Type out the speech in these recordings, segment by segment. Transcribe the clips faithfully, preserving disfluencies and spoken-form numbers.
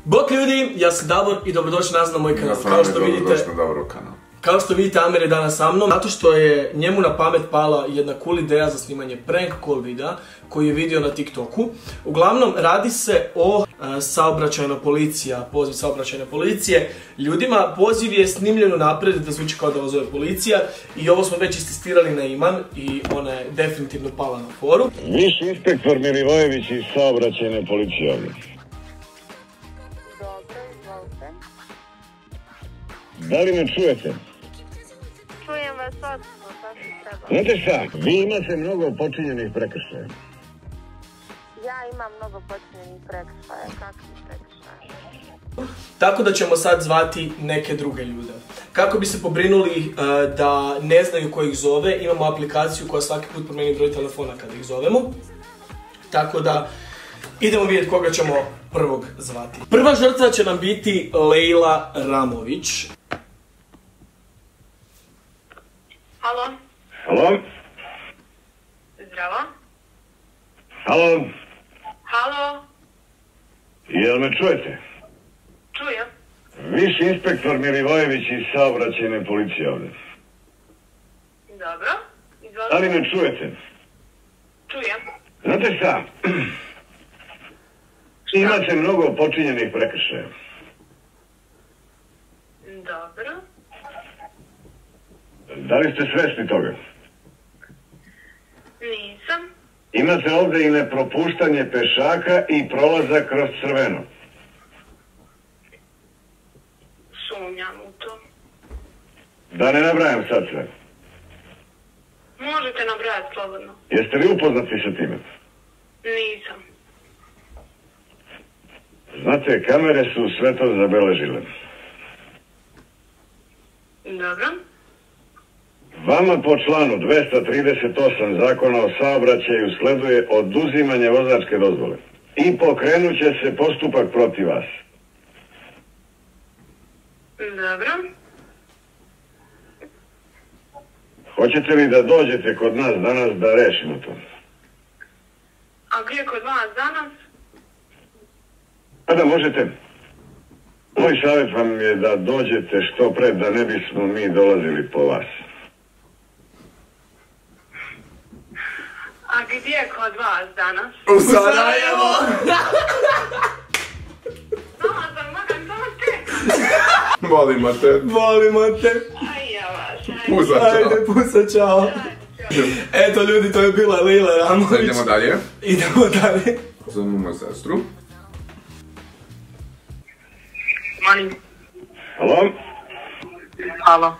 Bok ljudi, ja sam Davor i dobrodošli nazad na moj kanal. Kao što vidite, kao što vidite, Amer je danas sa mnom, zato što je njemu na pamet pala jedna cool ideja za snimanje prank call videa koji je vidio na TikToku. Uglavnom, radi se o e, saobraćajna policija, poziv saobraćajne policije ljudima. Poziv je snimljen unaprijed da zvuči kao da vas zove policija i ovo smo već istestirali na Iman i ona je definitivno pala na foru. Viši inspektor Milivojević iz saobraćajne policije ovdje. Da li me čujete? Čujem vas odlično, šta ti treba? Znate šta, vi imate mnogo počinjenih prekršaja. Ja imam mnogo počinjenih prekršaja, kakvih prekršaja? Tako da ćemo sad zvati neke druge ljude. Kako bi se pobrinuli uh, da ne znaju ko ih zove, imamo aplikaciju koja svaki put promijeni broj telefona kada ih zovemo. Tako da idemo vidjeti koga ćemo prvog zvati. Prva žrtva će nam biti Lejla Ramović. Halo? Halo? Zdravo? Halo? Halo? Jel me čujete? Čujem. Viši inspektor Milivojević iz saobraćajne policije ovdje. Dobro. Izvolite. Da li me čujete? Čujem. Znate šta? Imate mnogo počinjenih prekršaja. Dobro. Da li ste svjesni toga? Nisam. Imate ovdje i nepropuštanje pešaka i prolazak kroz crveno. Sumnjam u to. Da ne nabrajam sad sve. Možete nabrajati slobodno. Jeste li upoznati sa time? Nisam. Znate, kamere su sve to zabeležile. Dobro. Vama po članu dvesta trideset osam Zakona o saobraćaju sleduje oduzimanje vozačke dozvole i pokrenut će se postupak protiv vas. Dobro. Hoćete li da dođete kod nas danas da rešimo to? A gdje kod vas danas? A da možete. Moj savjet vam je da dođete što pre, da ne bismo mi dolazili po vas. A gdje kod vas danas? U Sarajevo! Sama sam moram samo čekam. Volimo te. Volimo te. Aj ja vas, aj. Pusa, čao. Ajde, pusa, čao. Eto ljudi, to je bila Lejla Ramović. Sad idemo dalje. Idemo dalje. Zovemo moju sestru. Molim. Halo? Halo.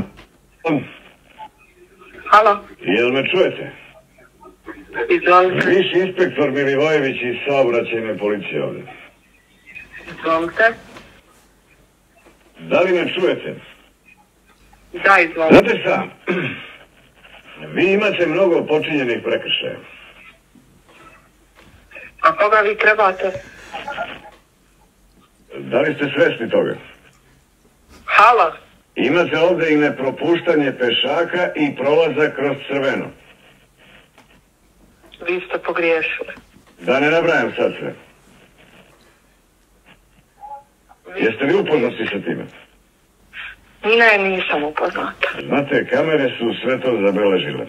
Halo. Jel me čujete? Izvolite. Viši inspektor Milivojević iz saobraćajne policije ovdje. Izvolite. Da li me čujete? Da, izvolite. Znate šta? Vi imate mnogo počinjenih prekršaja. A koga vi trebate? Da li ste svjesni toga? Halo. Imate ovdje i nepropuštanje pešaka i prolazak kroz crveno. Vi ste pogriješili. Da ne nabrajam sad sve. Vi Jeste li upoznati sa time? Ne, nisam upoznata. Znate, kamere su sve to zabeležile.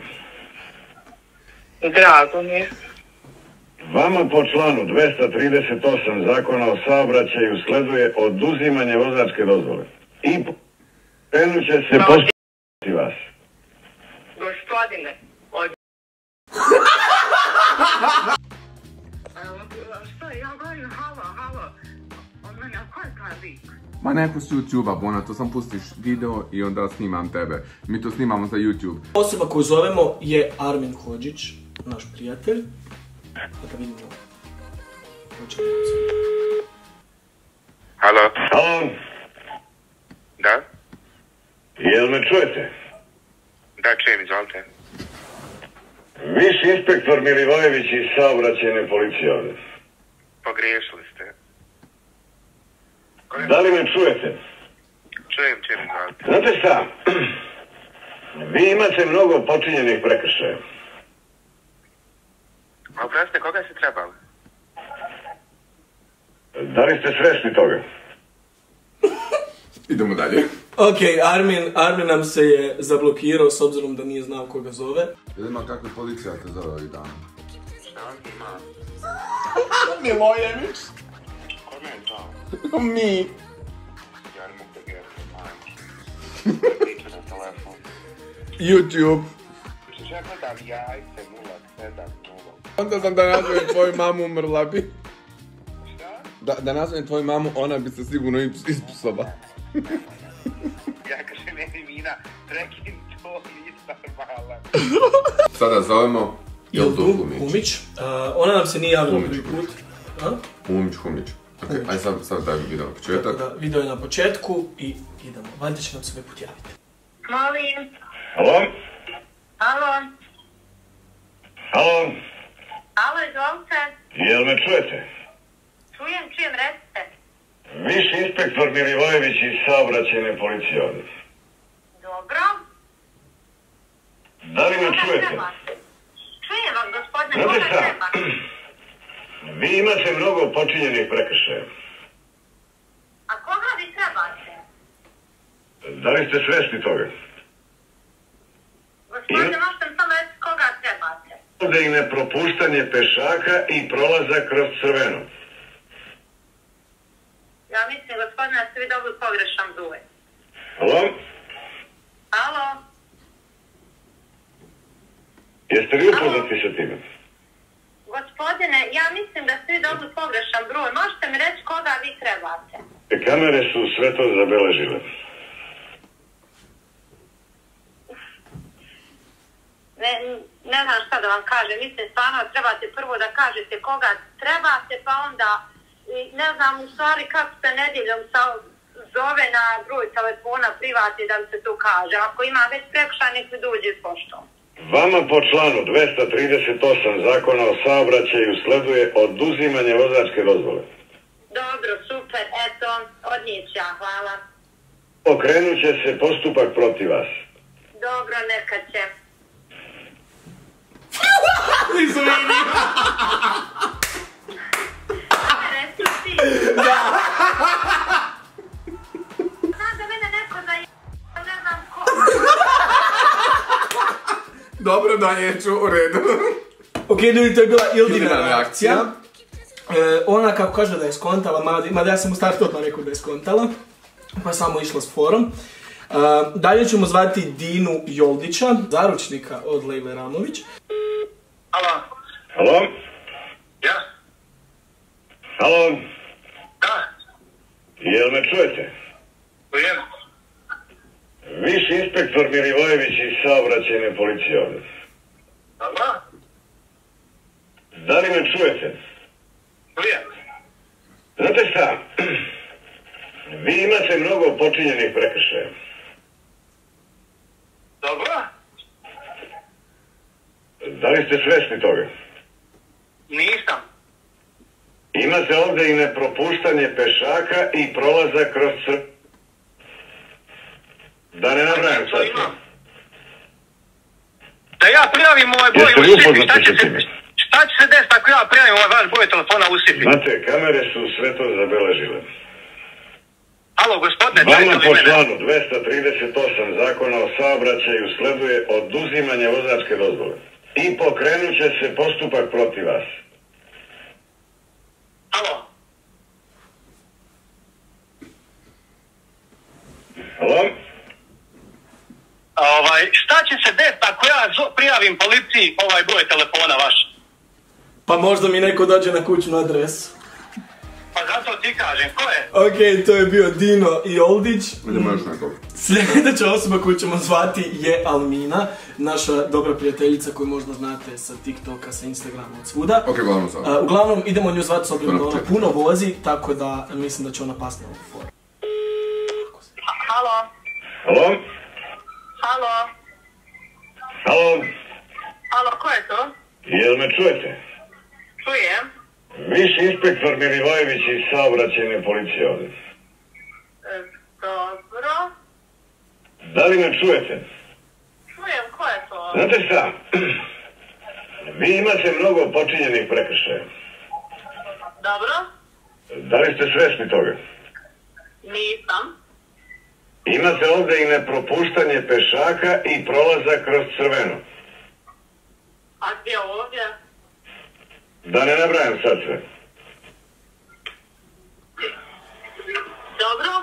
Drago mi je. Vama po članu dvesta trideset osam Zakona o saobraćaju sleduje oduzimanje vozačke dozvole i pokrenut će se postupak protiv vas. Gospodine, od... Šta, ja govorim halo, halo. Od mene, a ko je taj lik? Ma neko s YouTube-a, Bona, to sam pustiš video i onda snimam tebe. Mi to snimamo za YouTube. Osoba koju zovemo je Armin Hodžić, naš prijatelj. Da vidimo. Halo? Halo? Da? Jel me čujete? Da, čujem, izvolite. Viši inspektor Milivojević iz saobraćajne policije ovdje. Pogriješili ste. Da li me čujete? Čujem, čujem, izvolite. Znate šta? Vi imate mnogo počinjenih prekršaja. A oprostite, koga ste trebali? Da li ste svjesni toga? Idemo dalje. Ok, Armin, Armin nam se je zablokirao s obzirom da nije znao koga zove. Idemo kako policija te zove ovih dana. Milojević. Kome je to? Mi. Ja ne mogu da gledam, majke. Priča na telefon. YouTube. Što ja gledam jajce nula sedam nula. Onda sam da nazovem tvoju mamu, umrla bi. Šta? Da, da nazovem tvoju mamu, ona bi se sigurno ispusova. Ja kažem, ne Mina, prekin to, nisi normalan. Sada zovemo Ildu Humić. Humić. Uh, ona nam se nije javila prvi put. A? Humić, Humić. Ok, aj sad, sad daj video na početak. Da, video je na početku i idemo. Valjda će nam se ovaj put javiti. Molim. Halo? Alo. Halo? Alo, izvolite. Jel me čujete? Čujem, čujem, recite. Viši inspektor Milivojević iz saobraćajne policije ovdje. Dobro. Da li me Koga čujete? trebate? Čujem vas, gospodine, Znate koga šta? treba? Vi imate mnogo počinjenih prekršaja. A koga vi trebate? Da li ste svjesni toga? Gospodine, možete mi samo reći koga trebate? Ovdje i nepropuštanje pešaka i prolazak kroz crveno. Ja mislim, gospodine, da ste vi dobili pogrešan broj. Halo? Alo? Jeste li upoznati sa time? Gospodine, ja mislim da ste vi dobili pogrešan broj. Možete mi reći koga vi trebate? Kamere su sve to zabeležile. Ne, ne znam šta da vam kažem. Mislim, stvarno trebate prvo da kažete koga trebate, pa onda, ne znam u stvari kako se nedjeljom sa, zove na broj telefona privati da mi se to kaže. Ako ima već prekršaj, nek se dođe s poštom. Vama po članu dvesta trideset osam Zakona o saobraćaju sleduje oduzimanje vozačke dozvole. Dobro, super, eto, odnijeća, hvala. Okrenut će se postupak protiv vas. Dobro, neka će. Izvini. Resuci. Znam da mene neko da je... ne znam ko. Dobro, da neću, u redu. Ok, ljudi, to je bila Ildina Ildina reakcija. reakcija. E, ona kako kaže da je skontala, mada, mada ja sam u startu odmah rekao da je skontala, pa samo išla s forom. E, dalje ćemo zvati Dinu Joldića, zaručnika od Lejle Ramović. Halo? Halo? Ja? Halo? Da? Jel me čujete? Čujem? Viši inspektor Milivojević iz saobraćajne policije ovdje. Dobro? Da li me čujete? Čujem? Znate šta? Vi imate mnogo počinjenih prekršaja. Dobro? Da li ste svjesni toga? Nisam. Imate ovdje i nepropuštanje pešaka i prolazak kroz crv... Da ne nabrajam To sad. imam. Da ja prijavim ovaj broj Jeste u vi Sipi, upoznati šta će sa se... time? Šta će se desiti ako ja prijavim ovaj vaš broj telefona u Sipi? Znate, kamere su sve to zabeležile. Alo, gospodine, Vama čujete po li mene? članu dvesta trideset osam Zakona o saobraćaju sleduje oduzimanje vozačke dozvole. I pokrenut će se postupak protiv vas. Alo? Halo? Ovaj, šta će se desiti ako ja zo- prijavim policiji ovaj broj telefona vaš? Pa možda mi neko dođe na kućnu adresu. Pa zato ti kažem, ko je? Ok, to je bio Dino Joldić. Idemo još nekog. Sljedeća osoba koju ćemo zvati je Almina, naša dobra prijateljica koju možda znate sa TikToka, sa Instagrama, od svuda. Ok, gledamo sad. Uh, uglavnom, idemo nju zvati s obzirom da ona Čekaj. puno vozi, tako da mislim da će ona pasti na ovu foru. Halo? Halo? Halo? Halo? Halo, ko je to? Jel me čujete? Čujem. Viši inspektor Milivojević iz saobraćajne policije ovdje. E, dobro. Da li me čujete? Čujem, ko je to? Znate šta? Vi imate mnogo počinjenih prekršaja. Dobro. Da li ste svjesni toga? Nisam. Imate ovdje i nepropuštanje pešaka i prolazak kroz crveno. A gdje ovdje? Da ne nabrajam sad sve. Dobro.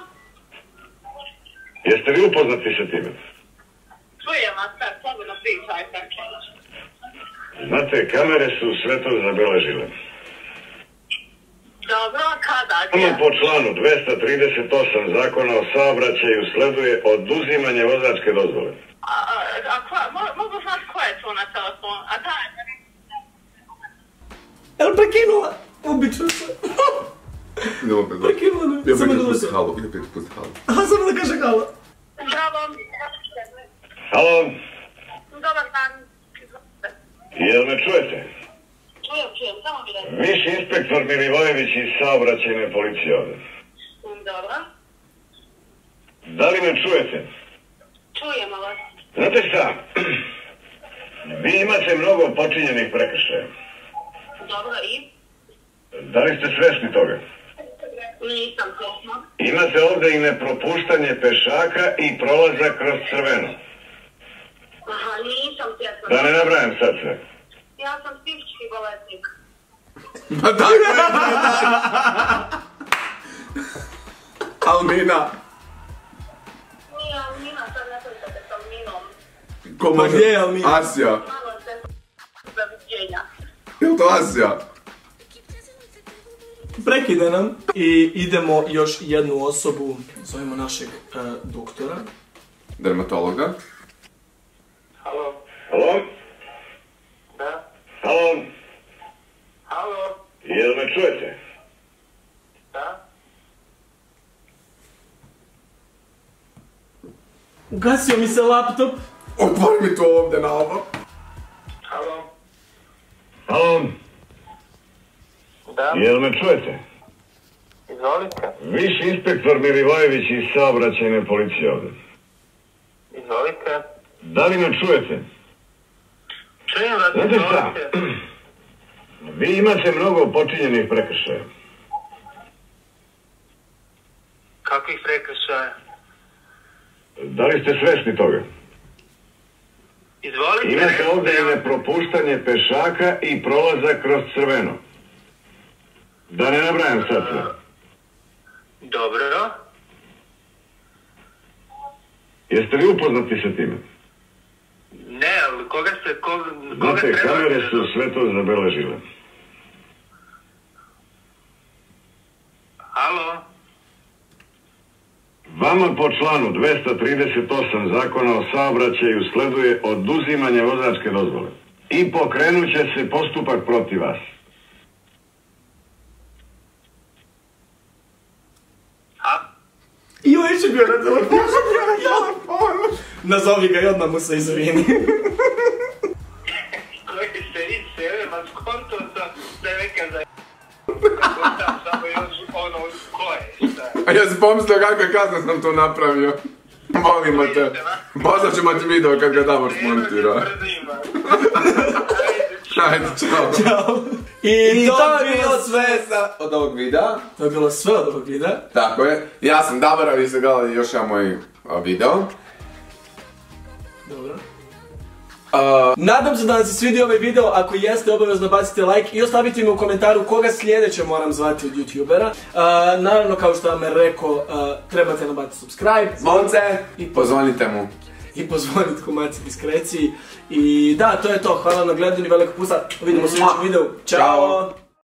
Jeste vi upoznati sa time? Čujem vas sad, slobodno pričajte. Znate, kamere su sve to zabeležile. Dobro, kada? Samo po članu dvesta trideset osam Zakona o saobraćaju sleduje oduzimanje vozačke dozvole. A, a ko, mo, mogu znati ko je tu na telefonu? A daj, Jel prekinula? Obično se. Idemo opet. Prekinula me. Idemo Samo opet da pusti se. halu, idemo opet pusti halu. Aha, samo da kaže halo. Bravo. Halo, Dobar dan. jel me čujete? Čujem, čujem, samo mi reći. Viši inspektor Milivojević iz saobraćajne policije ovdje. Dobro. Da li me čujete? Čujemo vas. Znate šta? Vi imate mnogo počinjenih prekršaja. Dobro, i? Da li ste svjesni toga? Nisam svjesna. Imate ovdje i nepropuštanje pešaka i prolazak kroz crveno. Aha, nisam svjesna. Da ne nabrajam sad sve. Ja sam psihički bolesnik. Ma tako je! Almina! Nije Almina, sad ne pričate s Alminom. Ko Pa može? gdje je Almina? Asija. Malo se zaviđenja. Je li to Asija? Prekide nam i idemo još jednu osobu, zovemo našeg e, doktora. Dermatologa. Halo? Halo? Da? Halo? Halo? Jel me čujete? Da? Ugasio mi se laptop. Otvori mi to ovdje na ovo. Halo? Halo? Da? Jel me čujete? Izvolite. Viši inspektor Milivojević iz saobraćajne policije ovdje. Izvolite. Da li me čujete? Čujem vas, Znate šta? izvolite. Vi imate mnogo počinjenih prekršaja. Kakvih prekršaja? Da li ste svjesni toga? Izvolite. Imate ovdje i recite. nepropuštanje pešaka i prolazak kroz crveno. Da ne nabrajam sad sve. Dobro. Jeste li upoznati sa time? Ne, ali koga se, koga, koga Znate, treba... kamere su sve to zabeležile. Halo? Vama po članu dvesta trideset osam Zakona o saobraćaju sleduje oduzimanje vozačke dozvole. I pokrenut će se postupak protiv vas. A? I on je bio na telefonu. Nazovi ga i odmah mu se izvini. Koji ste vi sebe, ma skonto sam da je neka za... Kako sam samo još ono, ko je, šta je? A ja si pomislio kakve kazne sam to napravio. Volimo te. Poslat ćemo ti video kad ga Davor smontira. Ajde, čao. Ćao. I, I to, to je je bilo sve sa, od ovog videa. To je bilo sve od ovog videa. Tako je. Ja sam Davor, a vi ste gledali još jedan moj a, video. Dobro. Uh, nadam se da vam se svidio ovaj video, ako jeste obavezno bacite like i ostavite mi u komentaru koga sljedeće moram zvati od youtubera. Uh, naravno kao što vam je rekao, uh, trebate nabaciti subscribe, Zvonce i i pozvonite mu. I pozvoniti kumaci diskreciji. I da, to je to, hvala na gledanju, veliko pusa, vidimo se u sljedećem videu, Ćao. Ćao.